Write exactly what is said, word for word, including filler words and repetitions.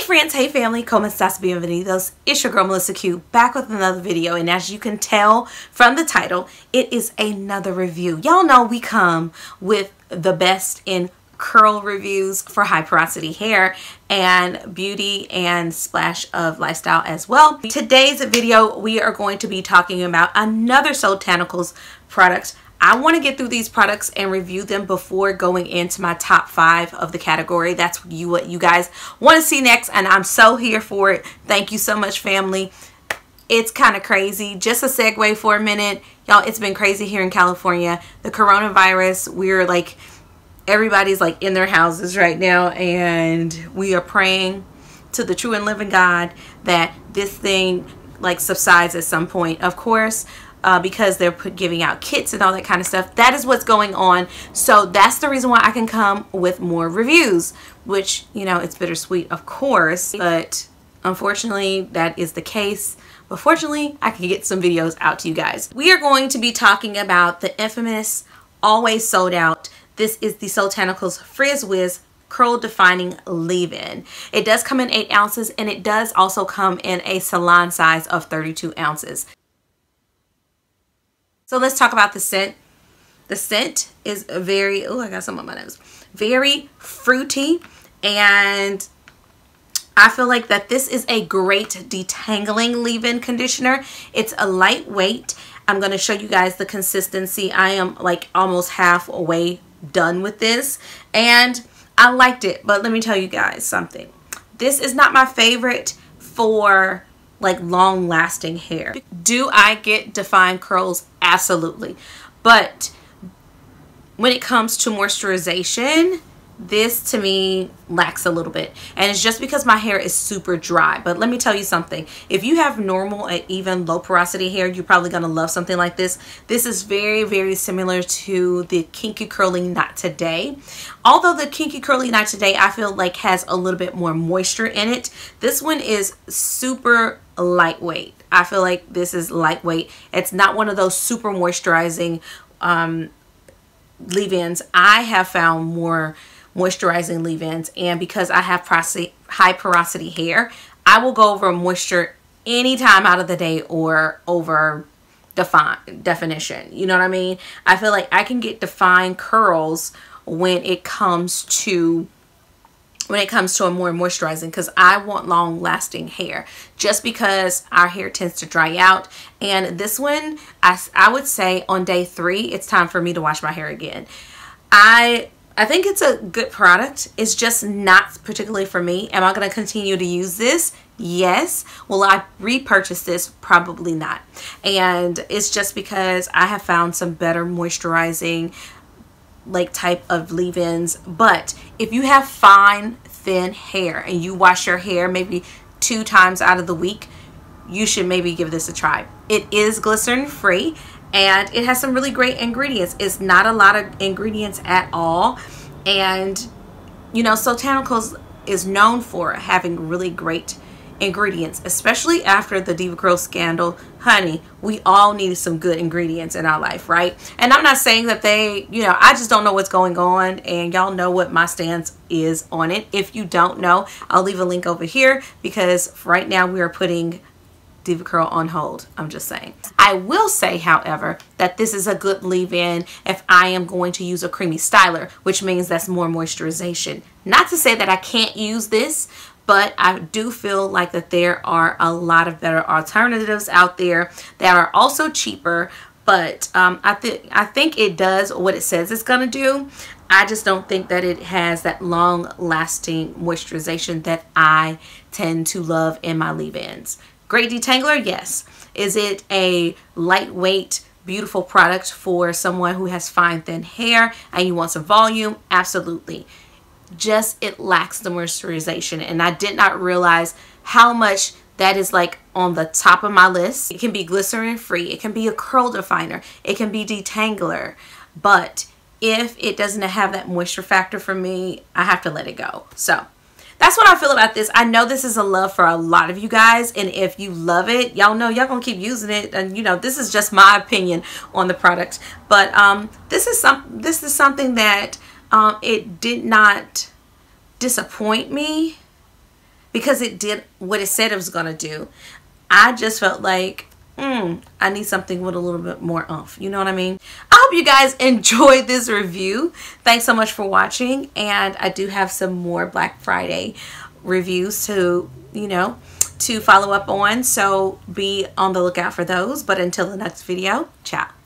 friends, hey family, como estas bienvenidos? It's your girl Melissa Q back with another video, and as you can tell from the title, it is another review. Y'all know we come with the best in curl reviews for high porosity hair and beauty and splash of lifestyle as well. Today's video we are going to be talking about another Soultanicals product. I want to get through these products and review them before going into my top five of the category. That's you what you guys want to see next, and I'm so here for it. Thank you so much, family. It's kind of crazy. Just a segue for a minute. Y'all, it's been crazy here in California. The coronavirus, we're like, everybody's like in their houses right now, and we are praying to the true and living God that this thing like subsides at some point. Of course, Uh, because they're put, giving out kits and all that kind of stuff. That is what's going on. So that's the reason why I can come with more reviews, which, you know, it's bittersweet, of course, but unfortunately that is the case. But fortunately, I can get some videos out to you guys. We are going to be talking about the infamous, always sold out. This is the Soultanicals Frizz Wiz Curl Defining Leave-In. It does come in eight ounces, and it does also come in a salon size of thirty-two ounces. So let's talk about the scent. The scent is very, oh, I got some on my nose. Very fruity, and I feel like that this is a great detangling leave-in conditioner. It's a lightweight. I'm going to show you guys the consistency. I am like almost halfway done with this, and I liked it. But let me tell you guys something. This is not my favorite for like long lasting hair. Do I get defined curls? Absolutely. But when it comes to moisturization, this to me lacks a little bit, and it's just because my hair is super dry. But let me tell you something, if you have normal and even low porosity hair, you're probably gonna love something like this. This is very very similar to the Kinky Curly Not Today. Although the Kinky Curly Not Today I feel like has a little bit more moisture in it, this one is super lightweight. I feel like this is lightweight. It's not one of those super moisturizing um, leave-ins. I have found more moisturizing leave-ins, and because I have high porosity hair, I will go over moisture any time out of the day or over define definition. You know what I mean? I feel like I can get defined curls when it comes to when it comes to a more moisturizing, because I want long lasting hair, just because our hair tends to dry out. And this one, I, I would say on day three, it's time for me to wash my hair again. I I think it's a good product. It's just not particularly for me. Am I going to continue to use this? Yes. Will I repurchase this? Probably not. And it's just because I have found some better moisturizing like type of leave-ins. But if you have fine thin hair and you wash your hair maybe two times out of the week, you should maybe give this a try. It is glycerin free, and it has some really great ingredients. It's not a lot of ingredients at all, and you know, Soultanicals is known for having really great ingredients, especially after the DevaCurl scandal. Honey, we all needed some good ingredients in our life, right? And I'm not saying that they, you know, I just don't know what's going on, and y'all know what my stance is on it. If you don't know, I'll leave a link over here, because right now we are putting DevaCurl on hold. I'm just saying. I will say, however, that this is a good leave-in if I am going to use a creamy styler, which means that's more moisturization. Not to say that I can't use this, but I do feel like that there are a lot of better alternatives out there that are also cheaper. But um, I think I think it does what it says it's gonna do. I just don't think that it has that long-lasting moisturization that I tend to love in my leave-ins. Great detangler, yes. Is it a lightweight, beautiful product for someone who has fine, thin hair and you want some volume? Absolutely. Just it lacks the moisturization, and I did not realize how much that is like on the top of my list. It can be glycerin free, it can be a curl definer, it can be detangler, but if it doesn't have that moisture factor for me, I have to let it go. So that's what I feel about this. I know this is a love for a lot of you guys, and if you love it, y'all know y'all gonna keep using it. And you know, this is just my opinion on the product, but um this is some this is something that Um, it did not disappoint me. because it did what it said it was going to do. I just felt like, mm, I need something with a little bit more oomph. You know what I mean? I hope you guys enjoyed this review. Thanks so much for watching. And I do have some more Black Friday reviews to, you know, to follow up on. So be on the lookout for those. But until the next video, ciao.